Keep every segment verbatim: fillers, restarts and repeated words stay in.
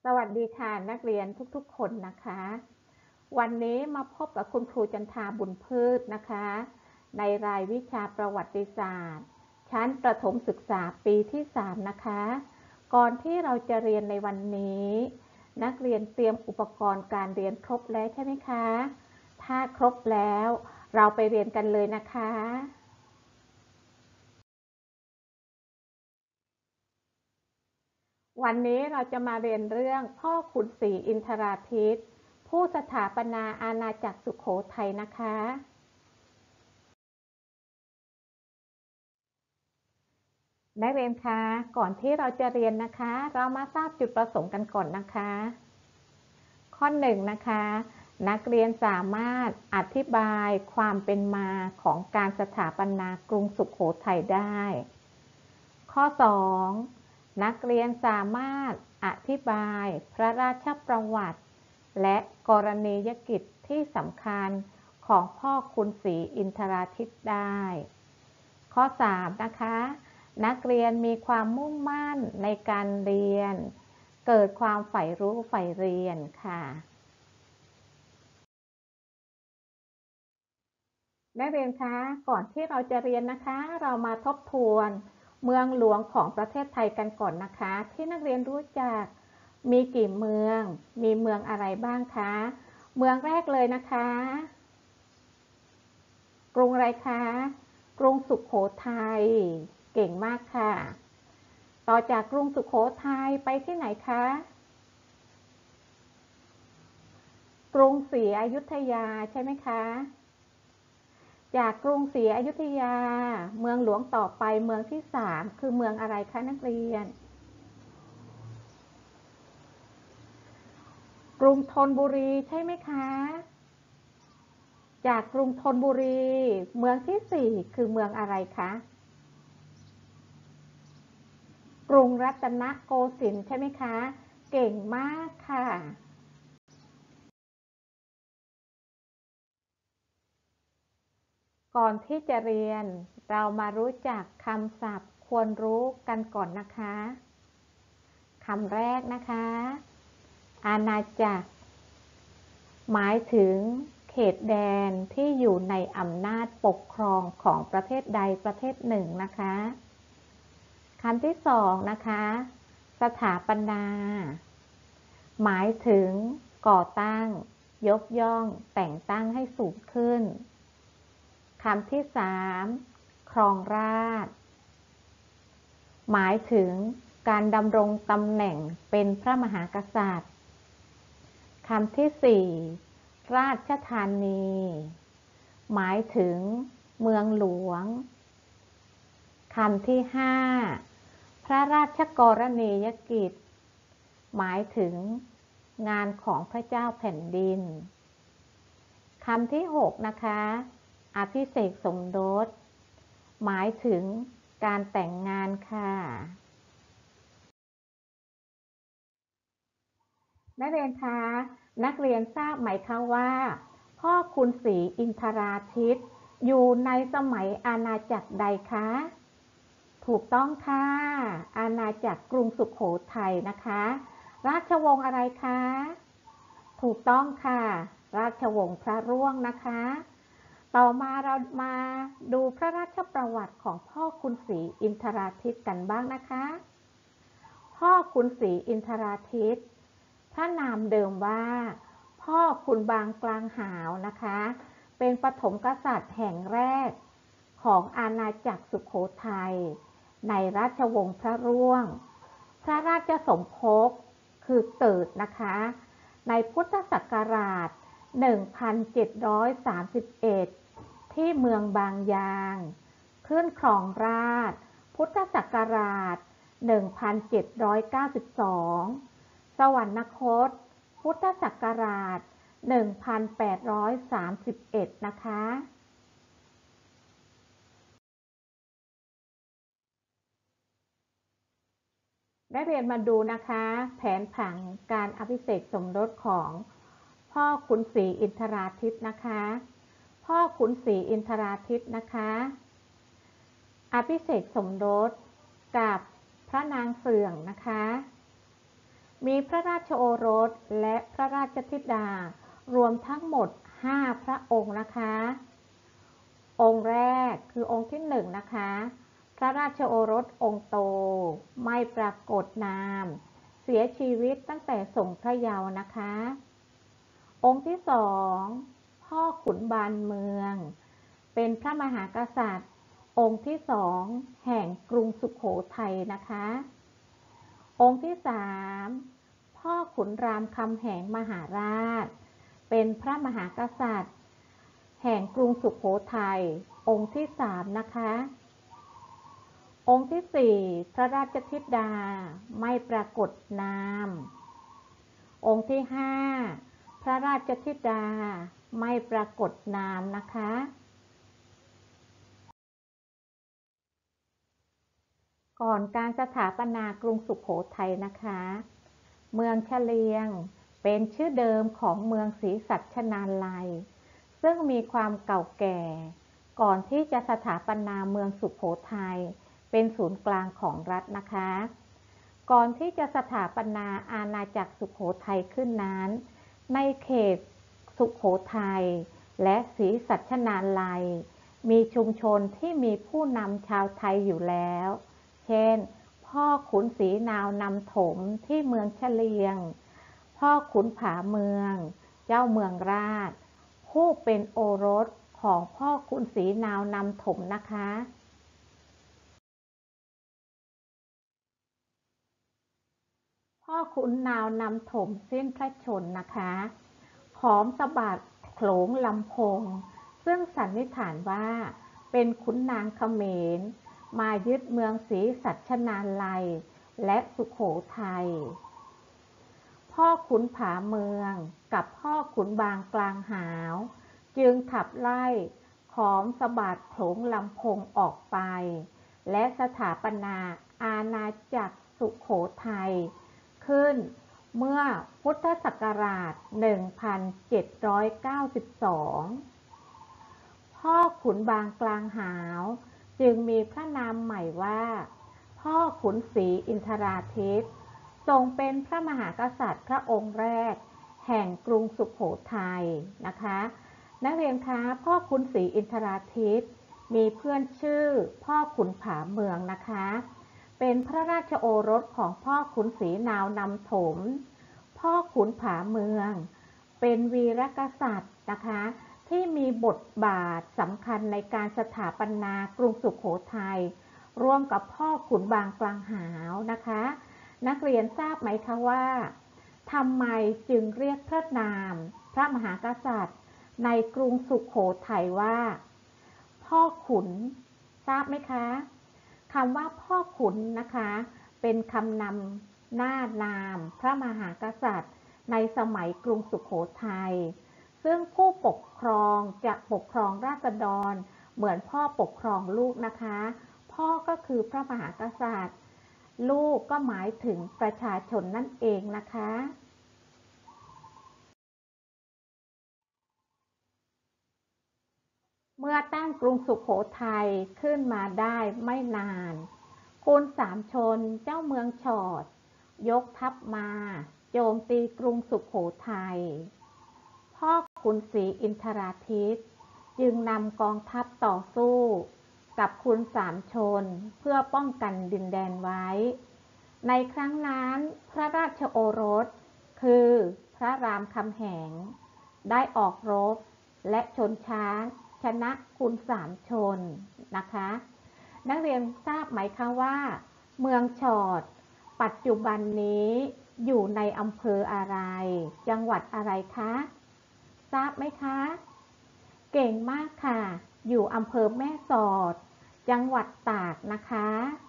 สวัสดีค่ะนักเรียนทุกๆคนนะคะวันนี้มาพบกับคุณครูจันทาบุญพืชนะคะในรายวิชาประวัติศาสตร์ชั้นประถมศึกษาปีที่สามนะคะก่อนที่เราจะเรียนในวันนี้นักเรียนเตรียมอุปกรณ์การเรียนครบแล้วใช่ไหมคะถ้าครบแล้วเราไปเรียนกันเลยนะคะวันนี้เราจะมาเรียนเรื่องพ่อขุนศรีอินทราทิตย์ผู้สถาปนาอาณาจักรสุโขทัยนะคะนักเรียนคะก่อนที่เราจะเรียนนะคะเรามาทราบจุดประสงค์กันก่อนนะคะข้อหนึ่งนะคะนักเรียนสามารถอธิบายความเป็นมาของการสถาปนากรุงสุโขทัยได้ข้อสองนักเรียนสามารถอธิบายพระราชประวัติและกรณียกิจที่สำคัญของพ่อขุนศรีอินทราทิตย์ได้ข้อสามนะคะนักเรียนมีความมุ่งมั่นในการเรียนเกิดความใฝ่รู้ใฝ่เรียนค่ะนักเรียนคะก่อนที่เราจะเรียนนะคะเรามาทบทวนเมืองหลวงของประเทศไทยกันก่อนนะคะที่นักเรียนรู้จักมีกี่เมืองมีเมืองอะไรบ้างคะเมืองแรกเลยนะคะกรุงอะไรคะกรุงสุโขทัยเก่งมากค่ะต่อจากกรุงสุโขทัยไปที่ไหนคะกรุงศรีอยุธยาใช่ไหมคะจากกรุงศรีอยุธยาเมืองหลวงต่อไปเมืองที่สามคือเมืองอะไรคะนักเรียนกรุงธนบุรีใช่ไหมคะจากกรุงธนบุรีเมืองที่สี่คือเมืองอะไรคะกรุงรัตนโกสินทร์ใช่ไหมคะเก่งมากค่ะก่อนที่จะเรียนเรามารู้จักคำศัพท์ควรรู้กันก่อนนะคะคำแรกนะคะอาณาจักรหมายถึงเขตแดนที่อยู่ในอำนาจปกครองของประเทศใดประเทศหนึ่งนะคะคำที่สองนะคะสถาปนาหมายถึงก่อตั้งยกย่องแต่งตั้งให้สูงขึ้นคำที่สามครองราชย์หมายถึงการดำรงตำแหน่งเป็นพระมหากษัตริย์คำที่สี่ราชธานีหมายถึงเมืองหลวงคำที่ห้าพระราชกรณียกิจหมายถึงงานของพระเจ้าแผ่นดินคำที่หกนะคะอภิเษกสมรสหมายถึงการแต่งงานค่ะนักเรียนคะนักเรียนทราบไหมคะว่าพ่อขุนศรีอินทราทิตย์อยู่ในสมัยอาณาจักรใดคะถูกต้องค่ะอาณาจักรกรุงสุโขทัยนะคะราชวงศ์อะไรคะถูกต้องค่ะราชวงศ์พระร่วงนะคะต่อมาเรามาดูพระราชประวัติของพ่อขุนศรีอินทราทิตย์กันบ้างนะคะพ่อขุนศรีอินทราทิตย์พระนามเดิมว่าพ่อขุนบางกลางหาวนะคะเป็นปฐมกษัตริย์แห่งแรกของอาณาจักรสุโขทัยในราชวงศ์พระร่วงพระราชสมภพคือเกิดนะคะในพุทธศักราช หนึ่งพันเจ็ดร้อยสามสิบเอ็ด ที่เมืองบางยางขึ้นครองราชย์พุทธศักราช หนึ่งพันเจ็ดร้อยเก้าสิบสอง สวรรคตพุทธศักราช หนึ่งพันแปดร้อยสามสิบเอ็ด นะคะได้เรียนมาดูนะคะแผนผังการอภิเษกสมรสของพ่อขุนศรีอินทราทิตย์นะคะพ่อขุนศรีอินทราทิตย์นะคะอภิเษกสมรสกับพระนางเสื่องนะคะมีพระราชโอรสและพระราชธิดารวมทั้งหมดห้าพระองค์นะคะ องค์แรกคือองค์ที่หนึ่งนะคะ พระราชโอรสองค์โตไม่ปรากฏนามเสียชีวิตตั้งแต่ทรงพระเยาว์นะคะ องค์ที่สองพ่อขุนบานเมืองเป็นพระมหากษัตริย์องค์ที่สองแห่งกรุงสุโขทัยนะคะ องค์ที่สามพ่อขุนรามคำแหงมหาราชเป็นพระมหากษัตริย์แห่งกรุงสุโขทัยองค์ที่สามนะคะ องค์ที่สี่พระราชธิดาไม่ปรากฏนามองค์ที่ห้าพระราชธิดาไม่ปรากฏนามนะคะก่อนการสถาปนากรุงสุโขทัยนะคะเมืองเฉลียงเป็นชื่อเดิมของเมืองศรีสัชนาลัยซึ่งมีความเก่าแก่ก่อนที่จะสถาปนาเมืองสุโขทัยเป็นศูนย์กลางของรัฐนะคะก่อนที่จะสถาปนาอาณาจักรสุโขทัยขึ้นนั้นในเขตสุโขทัยและศรีสัชนาลัยมีชุมชนที่มีผู้นำชาวไทยอยู่แล้วเช่นพ่อขุนศรีนาวนำถมที่เมืองเฉลียงพ่อขุนผาเมืองเจ้าเมืองราชผู้เป็นโอรสของพ่อขุนศรีนาวนำถมนะคะพ่อขุนนาวนำถมสิ้นพระชนนะคะขอมสะบัดโขลงลำพงซึ่งสันนิษฐานว่าเป็นขุนนางเขมรมายึดเมืองศรีสัชนาลัยและสุโขทัยพ่อขุนผาเมืองกับพ่อขุนบางกลางหาวจึงขับไล่ขอมสะบัดโขลงลำพงออกไปและสถาปนาอาณาจักรสุโขทัยขึ้นเมื่อพุทธศักราช หนึ่งพันเจ็ดร้อยเก้าสิบสอง พ่อขุนบางกลางหาวจึงมีพระนามใหม่ว่าพ่อขุนศรีอินทราทิตทรงเป็นพระมหากษัตริย์พระองค์แรกแห่งกรุงสุโขทัยนะคะนักเรียนคะพ่อขุนศรีอินทราทิตมีเพื่อนชื่อพ่อขุนผาเมืองนะคะเป็นพระราชโอรสของพ่อขุนศรีนาวนำถมพ่อขุนผาเมืองเป็นวีรกษัตริย์นะคะที่มีบทบาทสำคัญในการสถาปนากรุงสุโขทัยร่วมกับพ่อขุนบางกลางหาวนะคะนักเรียนทราบไหมคะว่าทำไมจึงเรียกพระนามพระมหากษัตริย์ในกรุงสุโขทัยว่าพ่อขุนทราบไหมคะคำว่าพ่อขุนนะคะเป็นคำนำหน้านามพระมหากษัตริย์ในสมัยกรุงสุโขทัยซึ่งผู้ปกครองจะปกครองราษฎรเหมือนพ่อปกครองลูกนะคะพ่อก็คือพระมหากษัตริย์ลูกก็หมายถึงประชาชนนั่นเองนะคะเมื่อตั้งกรุงสุโขทัยขึ้นมาได้ไม่นานขุนสามชนเจ้าเมืองฉอดยกทัพมาโจมตีกรุงสุโขทัยพ่อขุนศรีอินทราทิตจึงนำกองทัพต่อสู้กับขุนสามชนเพื่อป้องกันดินแดนไว้ในครั้งนั้นพระราชโอรสคือพระรามคำแหงได้ออกรบและชนช้างชนะขุนสามชนนะคะนักเรียนทราบไหมคะว่าเมืองฉอดปัจจุบันนี้อยู่ในอำเภออะไรจังหวัดอะไรคะทราบไหมคะเก่งมากค่ะอยู่อำเภอแม่สอดจังหวัดตากนะคะ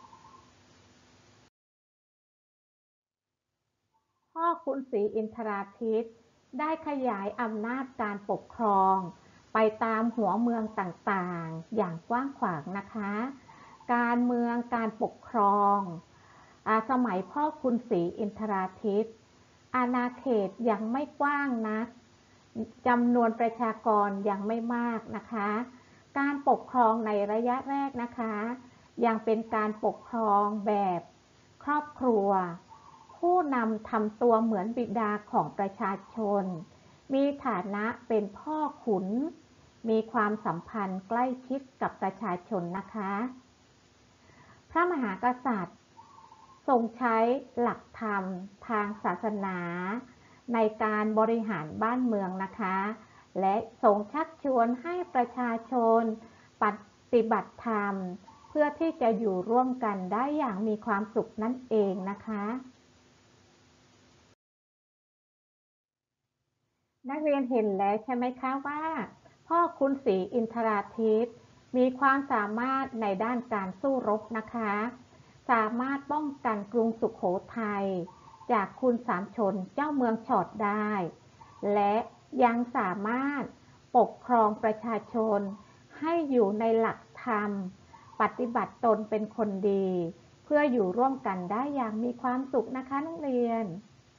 พ่อขุนศรีอินทราทิตได้ขยายอำนาจการปกครองไปตามหัวเมืองต่างๆอย่างกว้างขวางนะคะการเมืองการปกครองสมัยพ่อขุนศรีอินทราทิตอาณาเขตยังไม่กว้างนักจำนวนประชากรยังไม่มากนะคะการปกครองในระยะแรกนะคะยังเป็นการปกครองแบบครอบครัวผผู้นำทำตัวเหมือนบิดาของประชาชนมีฐานะเป็นพ่อขุนมีความสัมพันธ์ใกล้ชิดกับประชาชนนะคะพระมหากษัตริย์ทรงใช้หลักธรรมทางศาสนาในการบริหารบ้านเมืองนะคะและทรงชักชวนให้ประชาชนปฏิบัติธรรมเพื่อที่จะอยู่ร่วมกันได้อย่างมีความสุขนั่นเองนะคะนักเรียนเห็นแล้วใช่ไหมคะว่าพ่อขุนศรีอินทราทิตย์มีความสามารถในด้านการสู้รบนะคะสามารถป้องกันกรุงสุโขทัยจากขุนสามชนเจ้าเมืองฉอดได้และยังสามารถปกครองประชาชนให้อยู่ในหลักธรรมปฏิบัติตนเป็นคนดีเพื่ออยู่ร่วมกันได้อย่างมีความสุขนะคะนักเรียน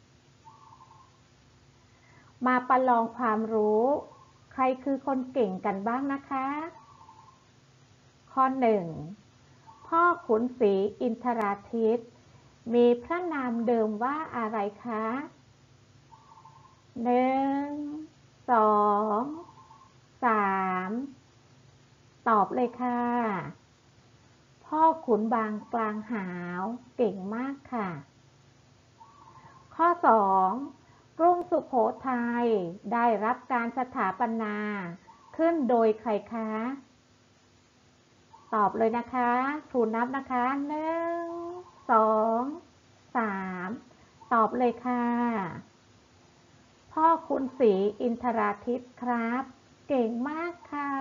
มาประลองความรู้ใครคือคนเก่งกันบ้างนะคะข้อหนึ่งพ่อขุนศรีอินทราทิตย์มีพระนามเดิมว่าอะไรคะหนึ่งสองสามตอบเลยค่ะพ่อขุนบางกลางหาวเก่งมากค่ะข้อสองกรุงสุโขทัยได้รับการสถาปนาขึ้นโดยใครคะตอบเลยนะคะครูนับนะคะหนึ่งสองสามตอบเลยค่ะพ่อขุนศรีอินทราทิตย์ครับเก่งมากค่ะ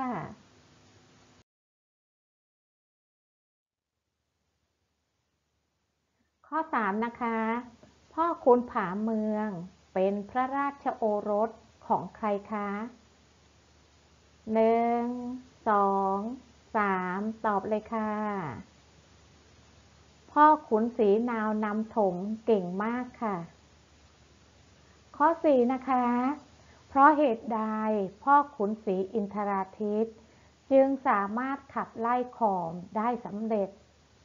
ข้อสามนะคะพ่อขุนผาเมืองเป็นพระราชโอรสของใครคะหนึ่งสองสามตอบเลยค่ะพ่อขุนศรีนาวนำถมเก่งมากค่ะข้อสี่นะคะเพราะเหตุใดพ่อขุนศรีอินทราทิตย์จึงสามารถขับไล่ขอมได้สำเร็จ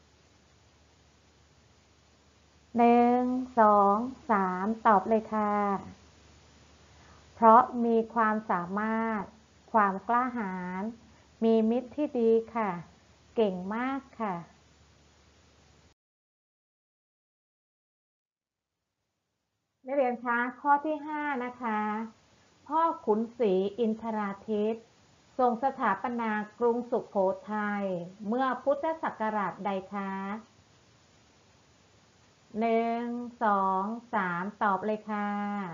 หนึ่งสองสามตอบเลยค่ะเพราะมีความสามารถความกล้าหาญมีมิตรที่ดีค่ะเก่งมากค่ะนักเรียนคะข้อที่ห้านะคะพ่อขุนศรีอินทราทิตย์ทรงสถาปนากรุงสุโขทัยเมื่อพุทธศักราชใดคะหนึ่งสองสามตอบเลยค่ะ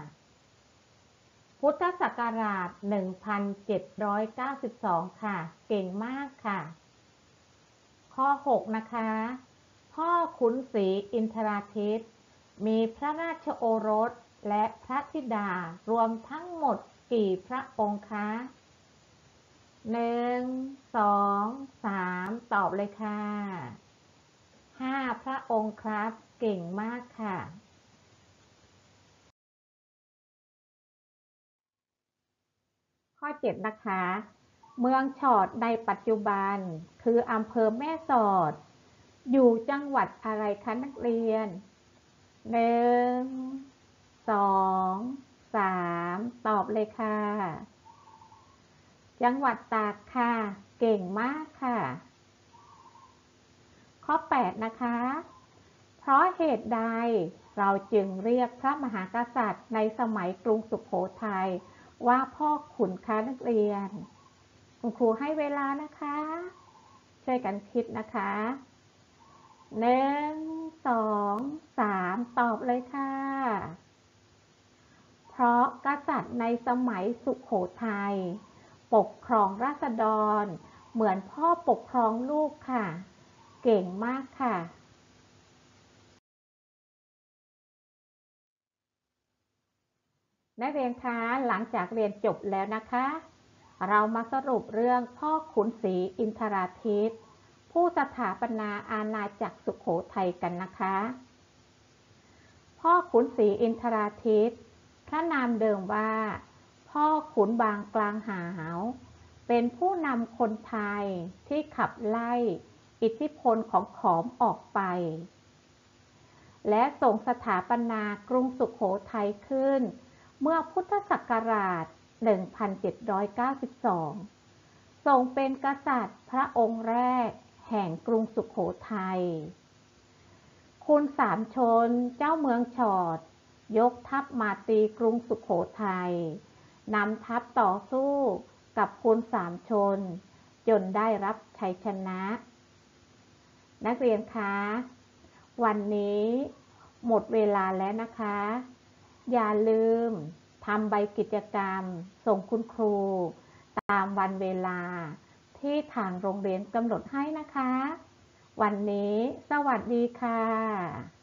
พุทธศักราชหนึ่งพันเจ็ดร้อยเก้าสิบสองค่ะเก่งมากค่ะข้อหกนะคะพ่อขุนศรีอินทราทิตย์มีพระราชโอรสและพระธิดารวมทั้งหมดกี่พระองค์คะหนึ่งสองสามตอบเลยค่ะห้าพระองค์ครับเก่งมากค่ะข้อเจ็ดนะคะเมืองฉอดในปัจจุบันคืออำเภอแม่สอดอยู่จังหวัดอะไรคะนักเรียนหนึ่งสองสามตอบเลยค่ะจังหวัดตากค่ะเก่งมากค่ะข้อแปดนะคะเพราะเหตุใดเราจึงเรียกพระมหากษัตริย์ในสมัยกรุงสุโขทัยว่าพ่อขุนคะนักเรียนคุณครูให้เวลานะคะช่วยกันคิดนะคะหนึ่งสองสามตอบเลยค่ะเพราะกษัตริย์ในสมัยสุโขทัยปกครองราษฎรเหมือนพ่อปกครองลูกค่ะเก่งมากค่ะนักเรียนคะหลังจากเรียนจบแล้วนะคะเรามาสรุปเรื่องพ่อขุนศรีอินทราทิตย์ผู้สถาปนาอาณาจักรสุโขทัยกันนะคะพ่อขุนศรีอินทราทิตย์พระนามเดิมว่าพ่อขุนบางกลางหาวเป็นผู้นำคนไทยที่ขับไล่อิทธิพลของขอมออกไปและทรงสถาปนากรุงสุโขทัยขึ้นเมื่อพุทธศักราช หนึ่งพันเจ็ดร้อยเก้าสิบสอง ทรงเป็นกษัตริย์พระองค์แรกแห่งกรุงสุโขทัย คุณสามชนเจ้าเมืองฉอดยกทัพมาตีกรุงสุโขทัยนำทัพต่อสู้กับคุณสามชนจนได้รับชัยชนะ นักเรียนคะวันนี้หมดเวลาแล้วนะคะ อย่าลืมทำใบกิจกรรมส่งคุณครูตามวันเวลาที่ทางโรงเรียนกำหนดให้นะคะ วันนี้สวัสดีค่ะ